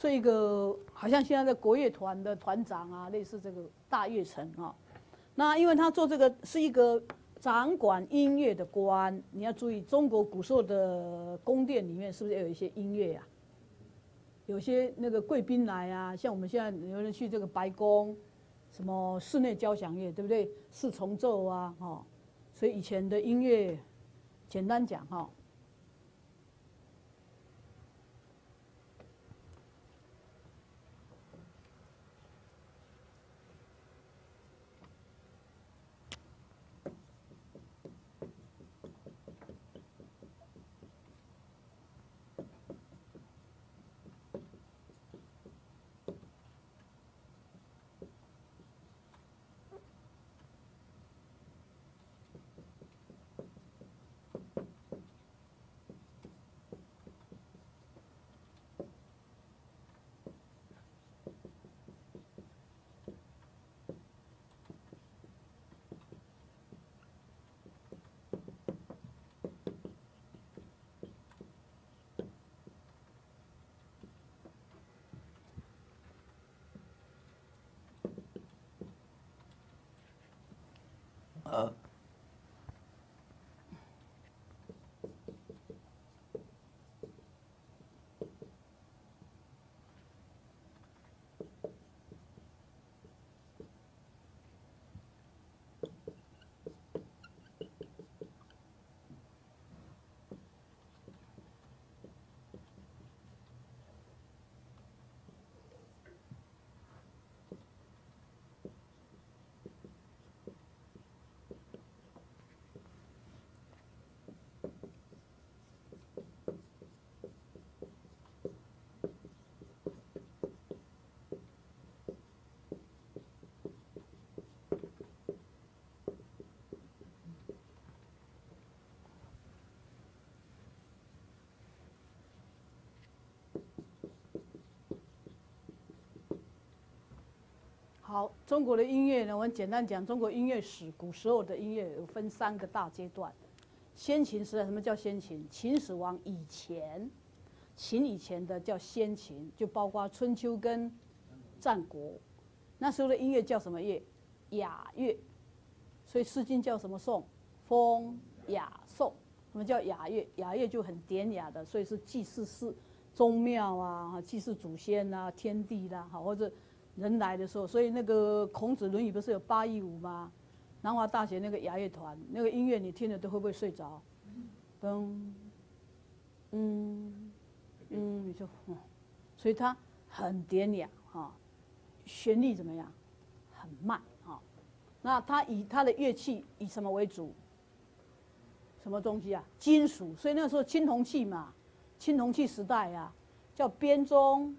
是一个好像现在的国乐团的团长啊，类似这个大乐成啊。那因为他做这个是一个掌管音乐的官，你要注意，中国古时候的宫殿里面是不是有一些音乐啊？有些那个贵宾来啊，像我们现在有人去这个白宫，什么室内交响乐，对不对？四重奏啊，哈，所以以前的音乐，简单讲哈。好，中国的音乐呢，我们简单讲中国音乐史。古时候的音乐有分3个大阶段。先秦时代，什么叫先秦？秦始皇以前，秦以前的叫先秦，就包括春秋跟战国。那时候的音乐叫什么乐？雅乐。所以《诗经》叫什么颂？风雅颂。什么叫雅乐？雅乐就很典雅的，所以是祭祀宗庙啊，祭祀祖先啊、天地啦，好或者。人来的时候，所以那个孔子《论语》不是有815吗？南华大学那个雅乐团，那个音乐你听了都会不会睡着？噔，你就，所以它很典雅哈，旋律怎么样？很慢哈。那它以它的乐器以什么为主？什么东西啊？金属。所以那时候青铜器嘛，青铜器时代啊，叫编钟。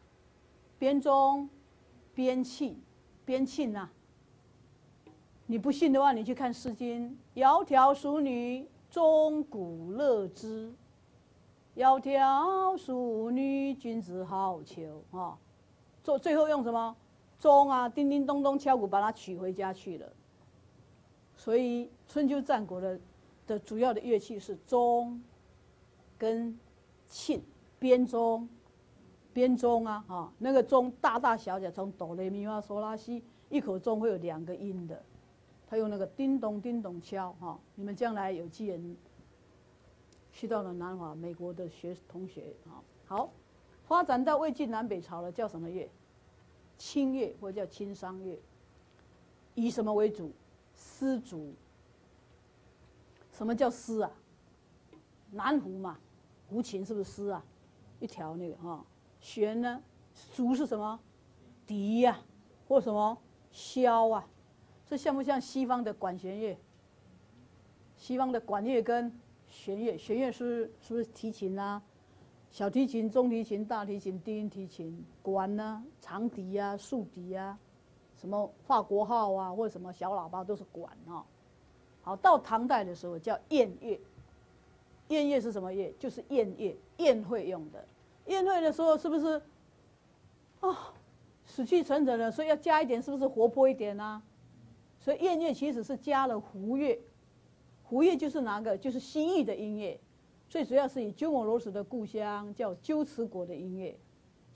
边磬啊！你不信的话，你去看《诗经》：“窈窕淑女，钟鼓乐之。窈窕淑女，君子好逑。”啊，最后用什么钟啊，叮叮咚咚敲鼓，把它取回家去了。所以春秋战国的主要的乐器是钟跟磬，编钟啊，那个钟大大小小，从哆来咪发嗦拉西，一口钟会有2个音的，他用那个叮咚叮咚敲哈。你们将来有机缘去到了南华美国的同学啊，好，发展到魏晋南北朝了，叫什么乐？清乐或叫清商乐，以什么为主？丝竹。什么叫丝啊？南胡嘛，胡琴是不是丝啊？一条那个哈。弦呢？竹是什么？笛呀，或什么箫啊？这像不像西方的管弦乐？西方的管乐跟弦乐，弦乐是不是提琴啊？小提琴、中提琴、大提琴、低音提琴，管呢？长笛啊、竖笛啊，什么法国号啊，或者什么小喇叭都是管啊。好，到唐代的时候叫宴乐。宴乐是什么乐？就是宴乐，宴会用的。宴会的时候是不是死气沉沉的，所以要加一点，是不是活泼一点啊？所以宴乐其实是加了胡乐，胡乐就是哪个？就是西域的音乐，最主要是以鸠摩罗什的故乡叫鸠兹国的音乐，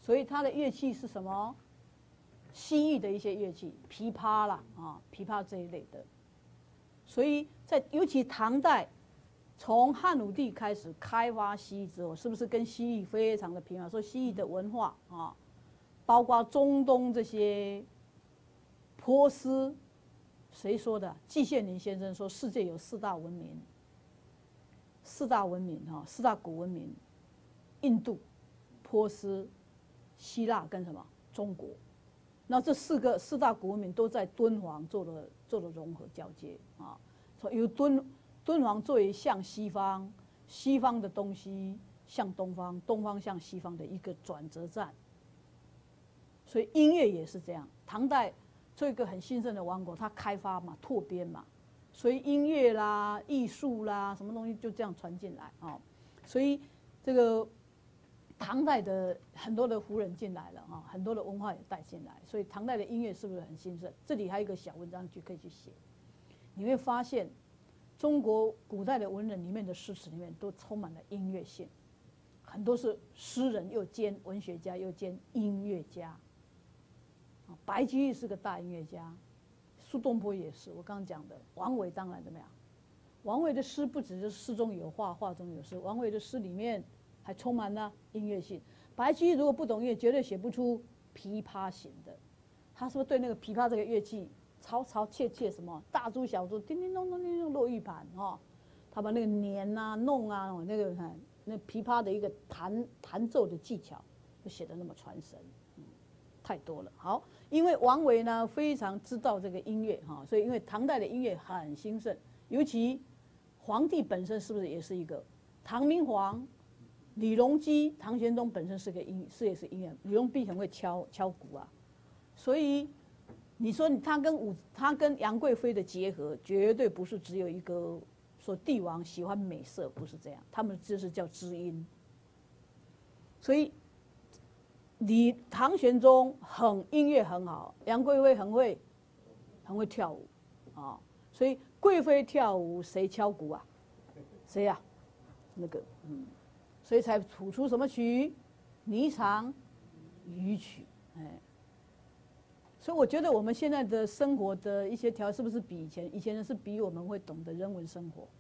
所以它的乐器是什么？西域的一些乐器，琵琶啦啊，琵琶这一类的。所以在尤其唐代，从汉武帝开始开发西域之后，是不是跟西域非常的频繁？说西域的文化啊，包括中东这些波斯，谁说的？季羡林先生说，世界有四大文明，四大文明哈，四大古文明，印度、波斯、希腊跟什么中国。那这四大古文明都在敦煌做了融合交接啊，由敦煌作为向西方，西方的东西向东方，东方向西方的一个转折站。所以音乐也是这样，唐代做一个很兴盛的王国，它开发嘛，拓边嘛，所以音乐啦、艺术啦，什么东西就这样传进来啊。所以这个唐代的很多的胡人进来了啊，很多的文化也带进来，所以唐代的音乐是不是很兴盛？这里还有一个小文章就可以去写，你会发现中国古代的文人里面的诗词里面都充满了音乐性，很多是诗人又兼文学家又兼音乐家。白居易是个大音乐家，苏东坡也是，我刚刚讲的。王维当然怎么样？王维的诗不只是诗中有画，画中有诗，王维的诗里面还充满了音乐性。白居易如果不懂音乐，绝对写不出琵琶型的。他是不是对那个琵琶这个乐器嘈嘈切切什么大珠小珠，叮叮咚咚叮咚落玉盘哈？他把那个捻啊弄啊，那琵琶的一个弹奏的技巧，就写得那么传神。太多了。好，因为王维呢非常知道这个音乐哈，所以因为唐代的音乐很兴盛，尤其皇帝本身是不是也是一个唐明皇、李隆基、唐玄宗本身是也是音乐，李隆基很会敲鼓啊，所以你说他跟杨贵妃的结合，绝对不是只有一个说帝王喜欢美色，不是这样，他们这是叫知音，所以。唐玄宗音乐很好，杨贵妃很会跳舞，啊，所以贵妃跳舞谁敲鼓啊？谁呀？那个所以才谱出什么曲？霓裳羽曲，哎，所以我觉得我们现在的生活的一些条是不是比以前人是比我们会懂得人文生活，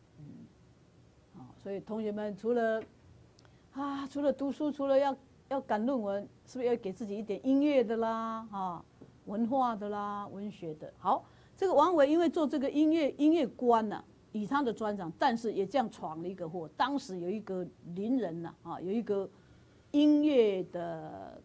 所以同学们除了读书，除了要赶论文，是不是要给自己一点音乐的啦，文化的啦，文学的？好，这个王维因为做这个音乐官呢，以他的专长，但是也这样闯了一个祸。当时有一个伶人呢，有一个音乐的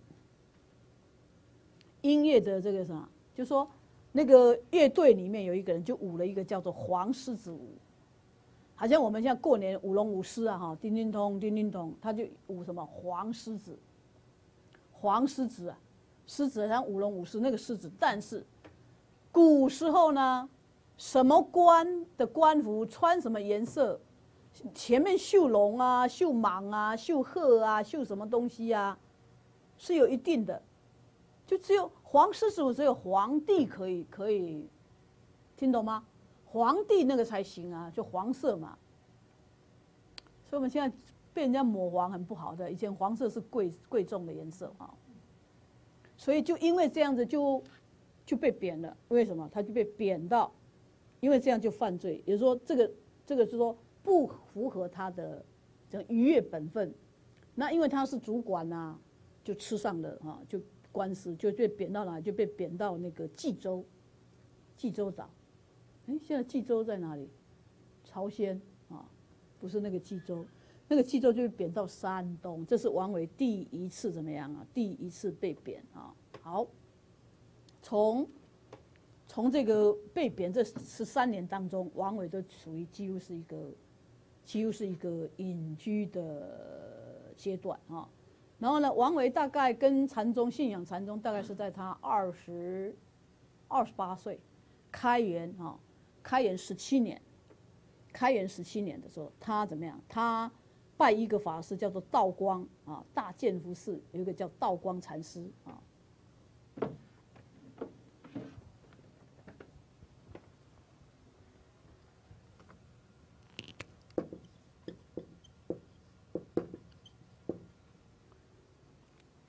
这个什么，就说那个乐队里面有一个人就舞了一个叫做黄狮子舞。好像我们现在过年舞龙舞狮啊，叮叮咚叮叮咚，他就舞什么黄狮子啊，狮子像舞龙舞狮那个狮子。但是古时候呢，什么官的官服穿什么颜色，前面绣龙啊、绣蟒啊、绣鹤啊、绣什么东西啊，是有一定的，就只有黄狮子舞只有皇帝可以，听懂吗？皇帝那个才行啊，就黄色嘛。所以我们现在被人家抹黄很不好的，以前黄色是贵重的颜色啊。所以就因为这样子就被贬了，为什么？他就被贬到，因为这样就犯罪，也就是说这个是说不符合他的这逾越本分。那因为他是主管啊，就吃上了就官司，就被贬到哪？就被贬到那个冀州岛。现在冀州在哪里？朝鲜啊，不是那个冀州，那个冀州就是贬到山东。这是王维第一次怎么样啊？第一次被贬啊。好，从这个被贬这13年当中，王维都属于几乎是一个隐居的阶段啊。然后呢，王维大概跟禅宗信仰禅宗，大概是在他28岁，开元17年，的时候，他怎么样？他拜一个法师叫做道光啊，大建福寺有一个叫道光禅师啊。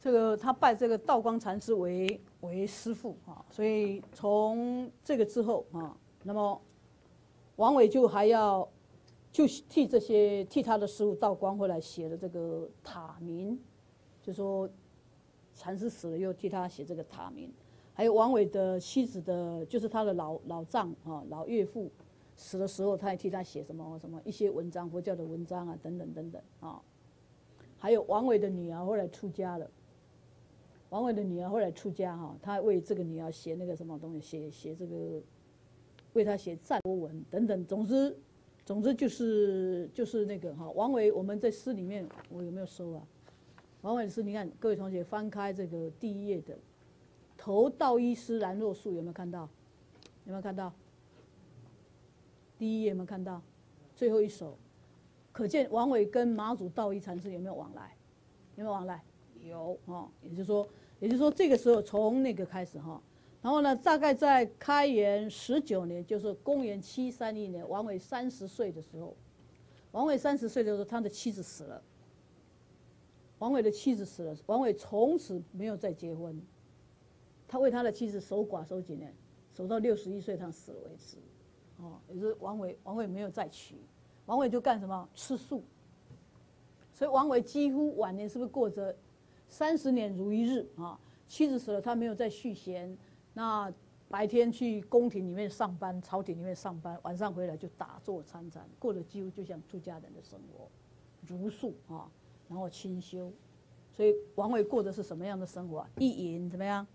这个他拜这个道光禅师为师父啊，所以从这个之后啊，那么王维就还要就替他的师父道光后来写了这个塔铭，就说禅师死了又替他写这个塔铭，还有王维的妻子的，就是他的老丈啊老岳父死的时候，他也替他写什么一些文章，佛教的文章啊等等等等啊，还有王维的女儿后来出家了。王维的女儿后来出家哈，他为这个女儿写那个什么东西，写这个，为他写赞多文等等。总之就是那个哈，王维我们在诗里面我有没有收啊？王维的诗，你看各位同学翻开这个第一页的“投道一师兰若树”，有没有看到？有没有看到？第一页有没有看到？最后一首，可见王维跟马祖道一禅师有没有往来？有没有往来？有啊，也就是说这个时候从那个开始哈，然后呢，大概在开元19年，就是公元731年，王维30岁的时候，王维30岁的时候，他的妻子死了。王维的妻子死了，王维从此没有再结婚，他为他的妻子守寡守几年，守到61岁他死了为止。哦，也就是王维没有再娶，王维就干什么？吃素。所以王维几乎晚年是不是过着30年如一日啊？妻子死了，他没有再续弦，那白天去宫廷里面上班，朝廷里面上班，晚上回来就打坐参禅，过得几乎就像出家人的生活，茹素啊，然后清修。所以王维过的是什么样的生活啊？一饮怎么样？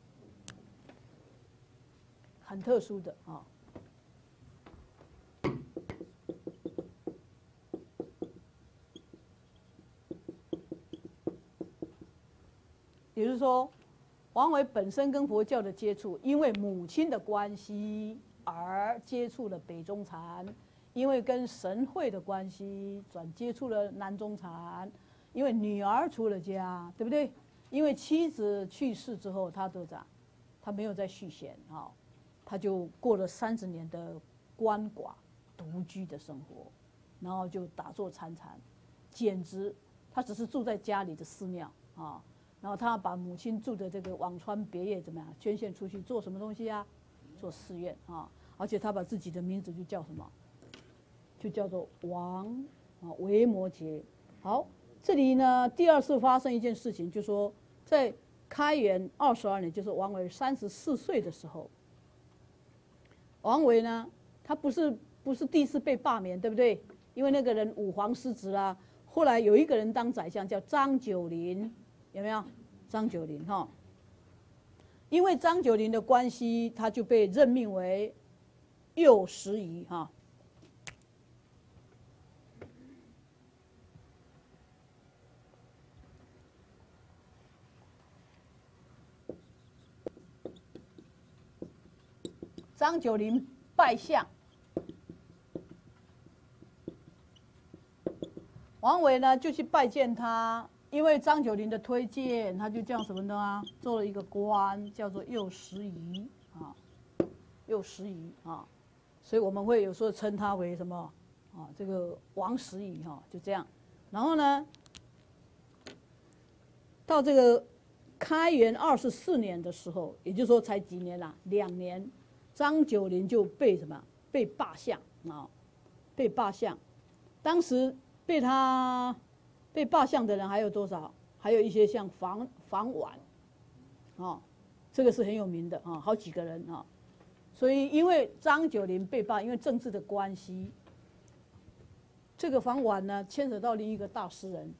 很特殊的啊。也就是说，王维本身跟佛教的接触，因为母亲的关系而接触了北宗禅，因为跟神会的关系转接触了南宗禅，因为女儿出了家，对不对？因为妻子去世之后，他都咋？他没有再续弦啊，他就过了30年的鳏寡独居的生活，然后就打坐参禅，简直他只是住在家里的寺庙啊。然后他把母亲住的这个辋川别业怎么样捐献出去，做什么东西啊？做寺院啊！而且他把自己的名字就叫什么？就叫做王啊维摩诘。好，这里呢第二次发生一件事情，就是说在开元22年，就是王维34岁的时候，王维呢他不是第一次被罢免，对不对？因为那个人武皇失职啦，后来有一个人当宰相叫张九龄。有没有张九龄哈？因为张九龄的关系，他就被任命为右拾遗哈。张九龄拜相，王维呢就去拜见他。因为张九龄的推荐，他就这样什么呢？做了一个官，叫做右拾遗啊，右拾遗啊，所以我们会有时候称他为什么啊？这个王拾遗哈，就这样。然后呢，到这个开元24年的时候，也就是说才几年啦，2年，张九龄就被什么？被罢相啊，被罢相。当时被罢相的人还有多少？还有一些像房婉，啊，这个是很有名的啊，好几个人啊。所以因为张九龄被罢，因为政治的关系，这个房婉呢牵扯到另一个大诗人，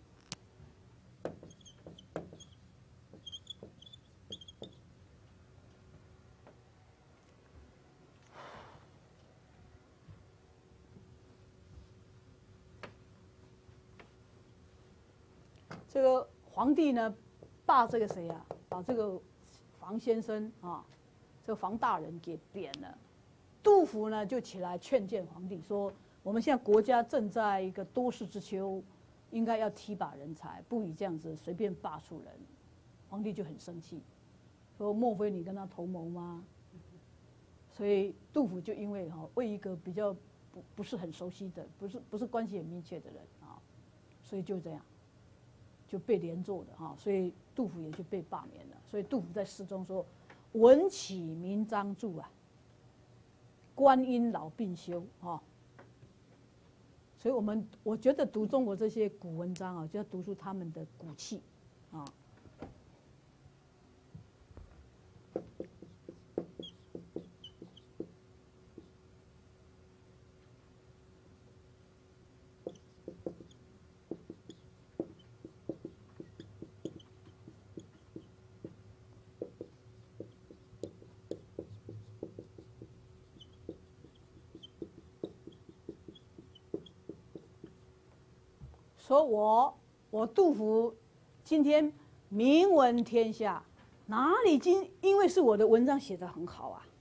这个皇帝呢，罢这个谁啊？把这个房先生啊，这个房大人给贬了。杜甫呢就起来劝谏皇帝说：“我们现在国家正在一个多事之秋，应该要提拔人才，不以这样子随便罢黜人。”皇帝就很生气，说：“莫非你跟他同谋吗？”所以杜甫就因为为一个比较不是很熟悉的，不是关系很密切的人啊，所以就这样。 就被连坐的哈，所以杜甫也就被罢免了。所以杜甫在诗中说：“文起名章著啊，观音老病休啊。”所以我觉得读中国这些古文章啊，就要读出他们的骨气啊。说我杜甫今天名闻天下，哪里因为是我的文章写得很好啊，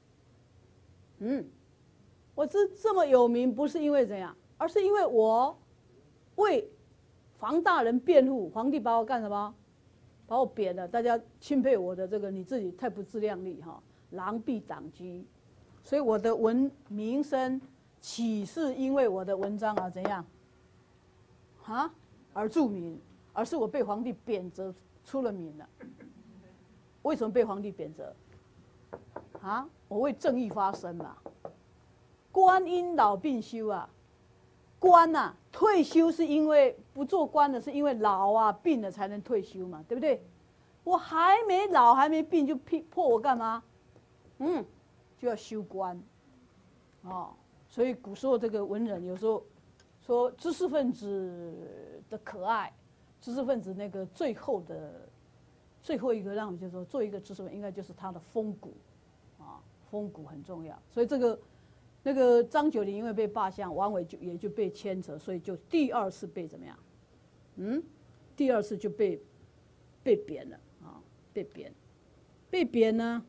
我这么有名，不是因为怎样，而是因为我为房大人辩护，皇帝把我干什么？把我贬了，大家钦佩我的这个，你自己太不自量力哈，狼狈党居，所以我的名声岂是因为我的文章而怎样啊而著名，而是我被皇帝贬谪出了名了。为什么被皇帝贬谪？啊，我为正义发声嘛。观音老病休啊，官啊，退休是因为不做官的，是因为老啊病了才能退休嘛，对不对？我还没老还没病就迫我干嘛？就要休官，哦，所以古时候这个文人有时候说知识分子的可爱，知识分子那个最后一个让我们就说做一个知识分子应该就是他的风骨，啊，风骨很重要，所以那个张九龄因为被罢相，王维也就被牵扯，所以就第二次被怎么样？第二次就被贬了啊，被贬呢？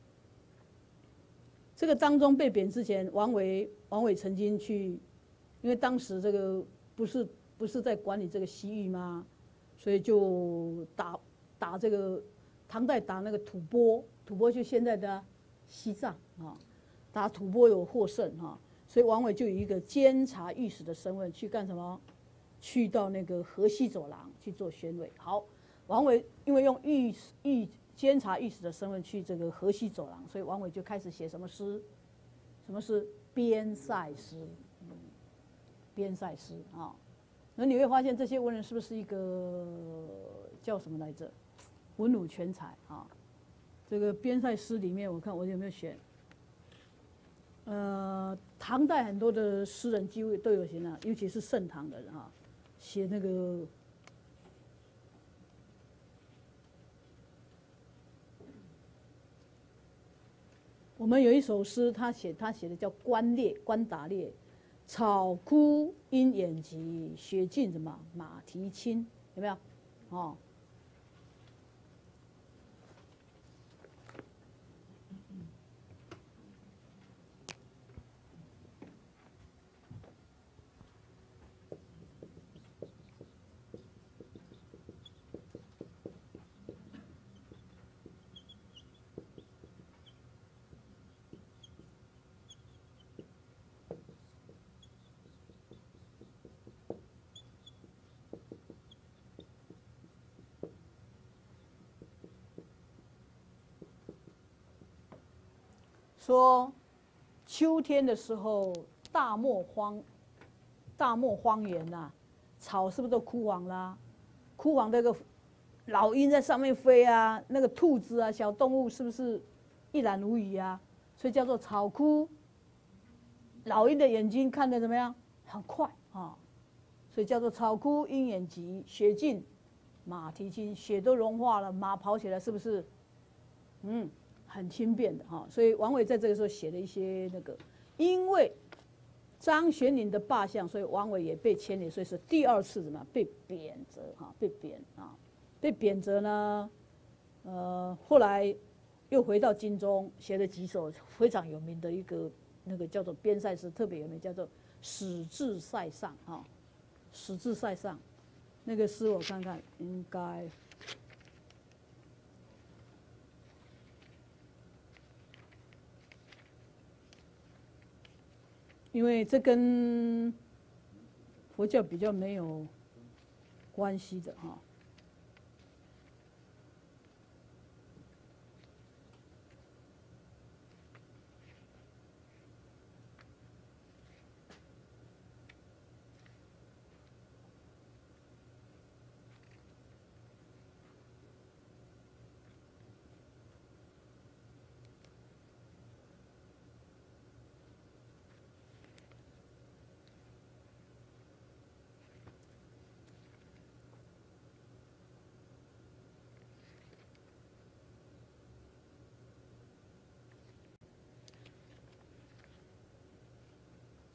这个当中被贬之前，王维曾经去，因为当时这个不是在管理这个西域吗？所以就打这个唐代打那个吐蕃就现在的西藏啊。打吐蕃有获胜哈，所以王维就以一个监察御史的身份去干什么？去到那个河西走廊去做宣慰。好，王维因为用监察御史的身份去这个河西走廊，所以王维就开始写什么诗？什么诗？边塞诗。边塞诗啊，那你会发现这些文人是不是一个叫什么来着？文武全才啊。这个边塞诗里面，我看我有没有选？唐代很多的诗人几乎都有写啊，尤其是盛唐的人啊，写那个我们有一首诗，他写的叫关达烈，草枯鹰眼疾，雪尽什么马蹄轻，有没有？哦。说秋天的时候大漠荒原呐，草是不是都枯黄啦？枯黄那个老鹰在上面飞啊，那个兔子啊，小动物是不是一览无遗啊？所以叫做草枯。老鹰的眼睛看得怎么样？很快啊，所以叫做草枯鹰眼疾，雪尽马蹄轻，雪都融化了，马跑起来是不是？很轻便的哈，所以王维在这个时候写了一些那个，因为张玄龄的罢相，所以王维也被牵连，所以是第二次什么被贬谪哈，被贬谪呢，后来又回到京中，写了几首非常有名的一个那个叫做边塞诗，特别有名，叫做《使至塞上》哈，《使至塞上》那个诗我看看应该。因为这跟佛教比较没有关系的哈，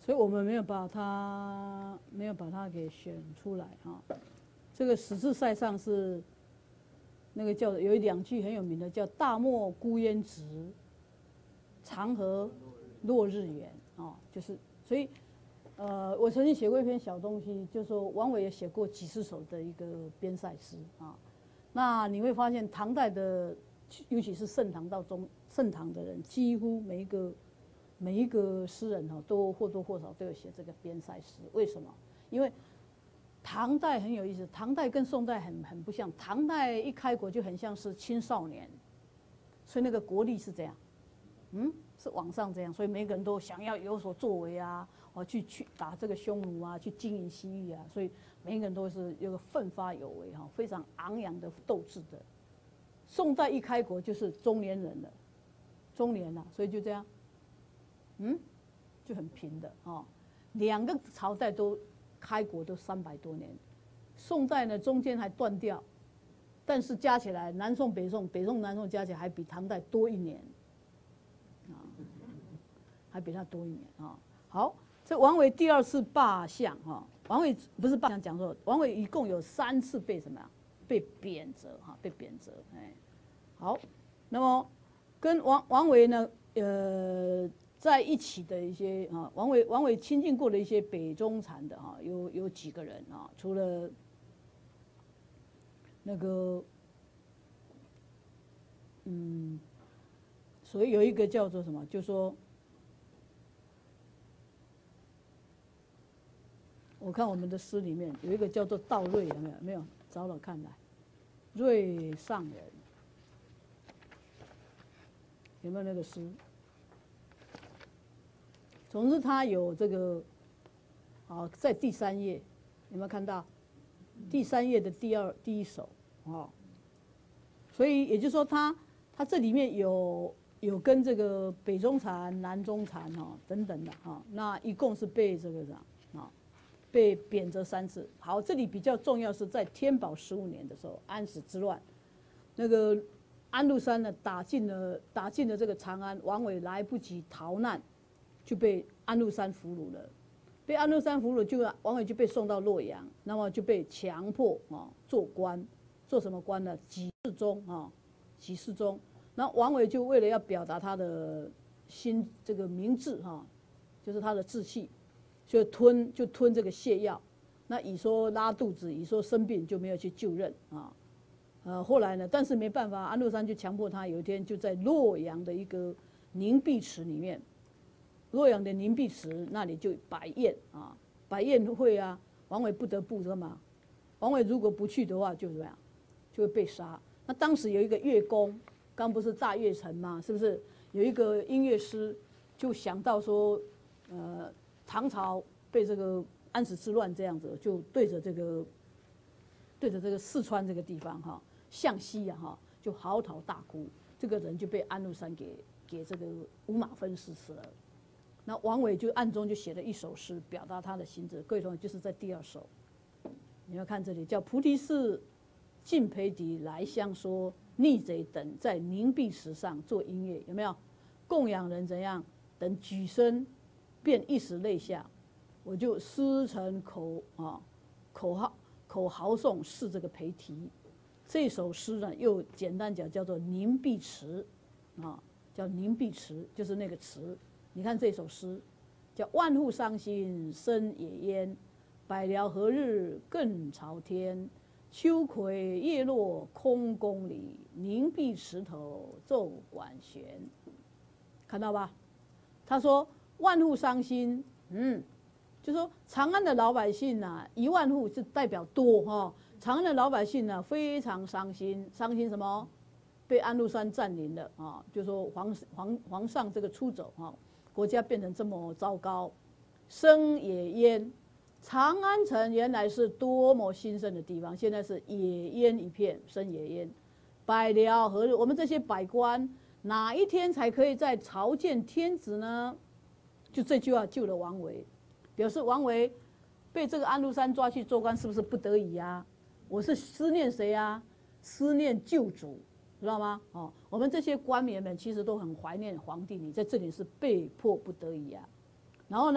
所以我们没有把它给选出来哈。这个史志赛上是那个叫有2句很有名的，叫“大漠孤烟直，长河落日圆”啊，就是所以我曾经写过一篇小东西，就说王维也写过几十首的一个边塞诗啊。那你会发现唐代的，尤其是盛唐到盛唐的人，几乎每一个诗人哈，都或多或少都有写这个边塞诗。为什么？因为唐代很有意思，唐代跟宋代很不像。唐代一开国就很像是青少年，所以那个国力是这样，是往上这样，所以每个人都想要有所作为啊，去打这个匈奴啊，去经营西域啊，所以每个人都是有个奋发有为哈，非常昂扬的斗志的。宋代一开国就是中年人了，中年了，所以就这样。就很平的啊。2个朝代都开国都300多年，宋代呢中间还断掉，但是加起来南宋、北宋、南宋加起来还比唐代多1年，还比他多1年啊。好，这王维第2次罢相哈，王维不是罢相，讲说王维一共有3次被什么呀？被贬谪哈，被贬谪。哎，好，那么跟王维呢，在一起的一些啊，王维亲近过的一些北中禅的哈，有几个人啊，除了那个所以有一个叫做什么，就说我看我们的诗里面有一个叫做道瑞，有没有？没有，找找看来，瑞上人有没有那个诗？总之，他有这个，在第3页有没有看到？第3页的第一首所以也就是说他这里面有跟这个北中禅、南中禅等等的那一共是被这个被贬谪3次。好，这里比较重要是在天宝15年的时候，安史之乱，那个安禄山呢打进了这个长安，王维来不及逃难，就被安禄山俘虏了。被安禄山俘虏，王维就被送到洛阳，那么就被强迫做官，做什么官呢？给事中。然后王维就为了要表达他的这个明志就是他的志气，就吞这个泻药。那乙说拉肚子，乙说生病，就没有去就任后来呢，但是没办法，安禄山就强迫他，有一天就在洛阳的一个凝碧池里面。洛阳的凝碧池那里就摆宴会啊，王维不得不干嘛？王维如果不去的话，就怎么样？就会被杀。那当时有一个乐工，刚不是大乐城嘛，是不是？有一个音乐师就想到说，唐朝被这个安史之乱这样子，就对着这个四川这个地方向西就嚎啕大哭。这个人就被安禄山给这个五马分尸死了。那王维就暗中就写了一首诗，表达他的心志。各位同学，就是在第2首，你要看这里，叫“菩提寺尽裴迪来相说，逆贼等在凝碧池上做音乐”，有没有？供养人怎样？等举身便一时泪下，我就师承口号诵是这个裴题。这首诗呢，又简单讲叫做凝碧池叫凝碧池，就是那个池。你看这首诗，叫“万户伤心生野烟，百僚何日更朝天？秋葵叶落空宫里，凝碧池头奏管弦。”看到吧？他说万户伤心，就说长安的老百姓1万户是代表多长安的老百姓非常伤心，伤心什么？被安禄山占领了就说皇上这个出走国家变成这么糟糕，生野烟，长安城原来是多么兴盛的地方，现在是野烟一片，生野烟。百僚何日？我们这些百官哪一天才可以再朝见天子呢？就这句话救了王维，表示王维被这个安禄山抓去做官，是不是不得已啊？我是思念谁啊？思念旧主。知道吗？我们这些官员们其实都很怀念皇帝，你在这里是被迫不得已啊。然后呢，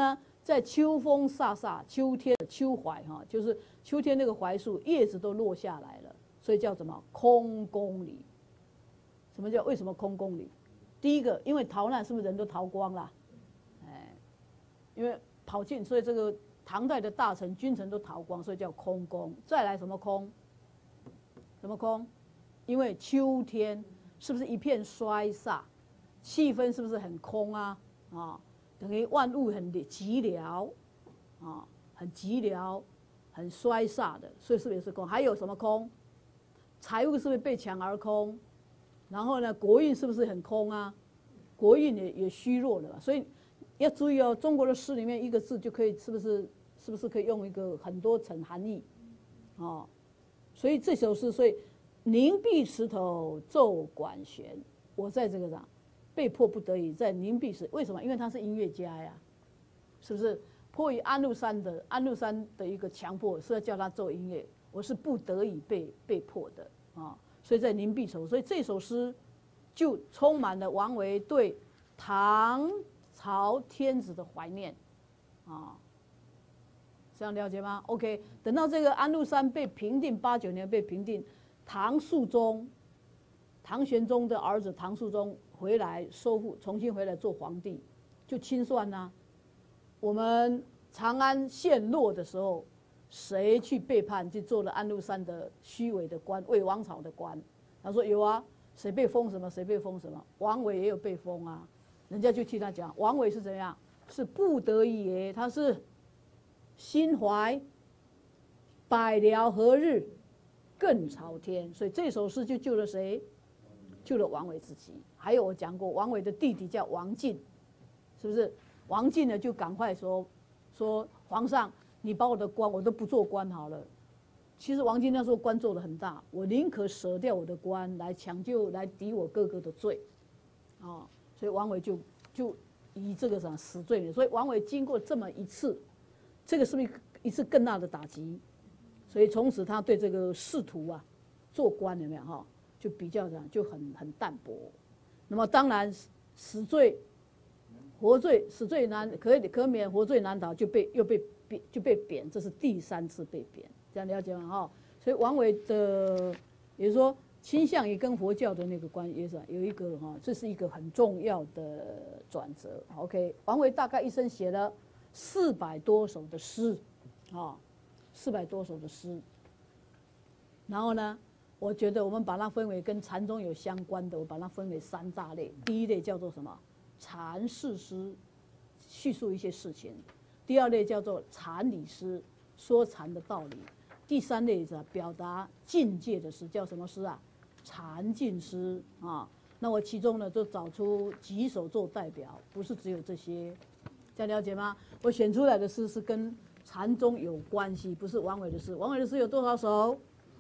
在秋风飒飒，秋天的秋槐哈，就是秋天那个槐树叶子都落下来了，所以叫什么空宫里？什么叫为什么空宫里？第一个，因为逃难是不是人都逃光了？哎，因为跑进，所以这个唐代的大臣君臣都逃光，所以叫空宫。再来什么空？什么空？因为秋天是不是一片衰飒，气氛是不是很空啊？啊，等于万物很寂寥，啊，很寂寥，很衰飒的，所以是不是也是空？还有什么空？财物是不是被抢而空？然后呢，国运是不是很空啊？国运也虚弱了，所以要注意哦。中国的诗里面一个字就可以，是不是可以用一个很多层含义？哦，所以这首诗，所以凝碧池头奏管弦，我在这个上被迫不得已在凝碧池，为什么？因为他是音乐家呀，是不是？迫于安禄山的一个强迫，是要叫他奏音乐，我是不得已被迫的啊。所以在凝碧池，所以这首诗就充满了王维对唐朝天子的怀念啊。这样了解吗 ？OK， 等到这个安禄山被平定，89年被平定，唐肃宗，唐玄宗的儿子唐肃宗回来收复，重新回来做皇帝，就清算啊。我们长安陷落的时候，谁去背叛去做了安禄山的虚伪的官，魏王朝的官？他说有啊，谁被封什么，谁被封什么。王维也有被封啊，人家就替他讲，王维是怎样？是不得已耶，他是心怀百僚何日更朝天，所以这首诗就救了谁？救了王维自己。还有我讲过，王维的弟弟叫王进，是不是？王进呢就赶快说皇上，你把我的官我都不做官好了。其实王进那时候官做得很大，我宁可舍掉我的官来抢救来抵我哥哥的罪，啊，所以王维就以这个什么死罪了。所以王维经过这么一次，这个是不是一次更大的打击？所以从此他对这个仕途啊，做官有没有哈，就比较这样就很淡薄。那么当然死罪。活罪死罪难可免，活罪难逃，就被贬，这是第3次被贬，这样了解吗？哈，所以王维的，也就是说倾向于跟佛教的那个关系是有一个哈，这是一个很重要的转折。OK， 王维大概一生写了400多首的诗，啊，400多首的诗。然后呢，我觉得我们把它分为跟禅宗有相关的，我把它分为3大类。第一类叫做什么？禅事诗，叙述一些事情；第2类叫做禅理诗，说禅的道理；第3类是表达境界的诗，叫什么诗啊？禅境诗啊。那我其中呢，就找出几首做代表，不是只有这些，这样了解吗？我选出来的诗是跟禅宗有关系，不是王维的诗。王维的诗有多少首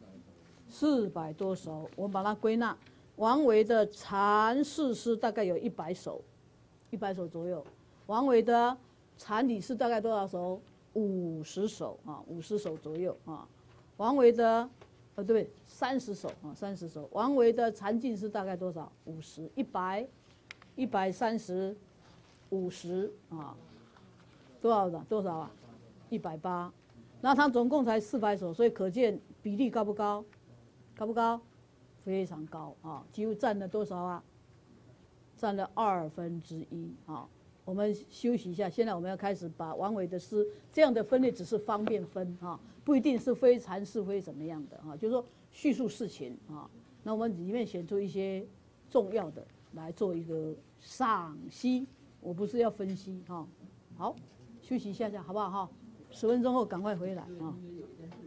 ？400多首，我们把它归纳。王维的禅事诗大概有100首。100首左右，王维的禅理诗大概多少首？50首啊，50首左右啊。王维的对，30首啊，30首。王维的禅境诗大概多少？50、100、130、50啊，多少啊？180。那他总共才400首，所以可见比例高不高？高不高？非常高啊，几乎占了多少啊？占了1/2啊！我们休息一下，现在我们要开始把王维的诗这样的分类，只是方便分啊，不一定是非禅是非怎么样的啊，就是说叙述事情啊。那我们里面选出一些重要的来做一个赏析，我不是要分析哈。好，休息一下好不好哈？10分钟后赶快回来啊。